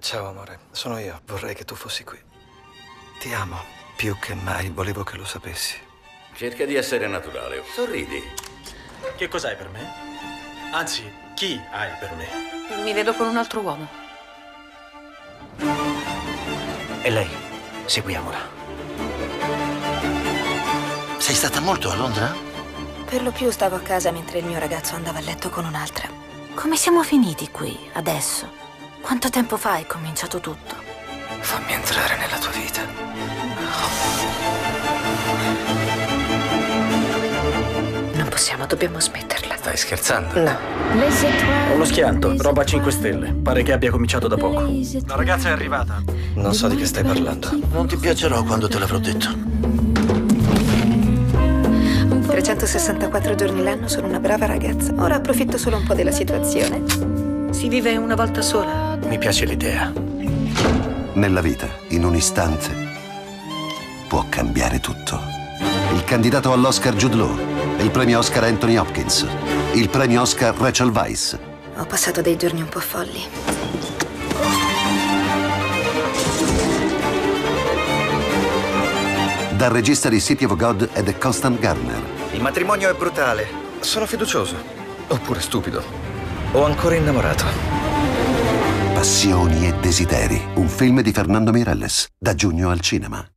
Ciao amore, sono io. Vorrei che tu fossi qui. Ti amo. Più che mai volevo che lo sapessi. Cerca di essere naturale. Sorridi. Che cos'hai per me? Anzi, chi hai per me? Mi vedo con un altro uomo. E lei? Seguiamola. Sei stata molto a Londra? Per lo più stavo a casa mentre il mio ragazzo andava a letto con un'altra. Come siamo finiti qui, adesso? Quanto tempo fa è cominciato tutto? Fammi entrare nella tua vita. Non possiamo, dobbiamo smetterla. Stai scherzando? No. Uno schianto, roba 5 stelle. Pare che abbia cominciato da poco. La ragazza è arrivata. Non so di che stai parlando. Non ti piacerò quando te l'avrò detto. 364 giorni l'anno sono una brava ragazza. Ora approfitto solo un po' della situazione. Si vive una volta sola. Mi piace l'idea. Nella vita, in un istante, può cambiare tutto. Il candidato all'Oscar Jude Law, il premio Oscar Anthony Hopkins, il premio Oscar Rachel Weisz. Ho passato dei giorni un po' folli. Dal regista di City of God ed è Constant Garner. Il matrimonio è brutale. Sono fiducioso. Oppure stupido. O ancora innamorato. Passioni e desideri. Un film di Fernando Meirelles, da giugno al cinema.